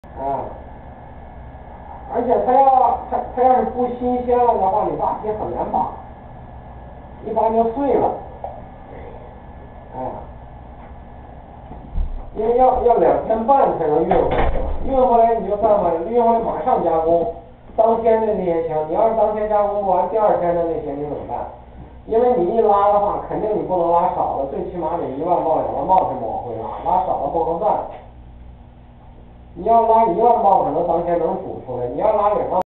啊，而且它要是不新鲜了的话，你扒皮很难扒，一扒就碎了。因为要2天半才能运回来，运回来你就算吧，运回来马上加工，当天的那些行，你要是当天加工不完，第2天的那些你怎么办？因为你一拉的话，肯定你不能拉少了，最起码得1万磅、2万磅才能往回拉，拉少了不合算。你要拉1万磅，可能当天能煮出来；你要拉2万。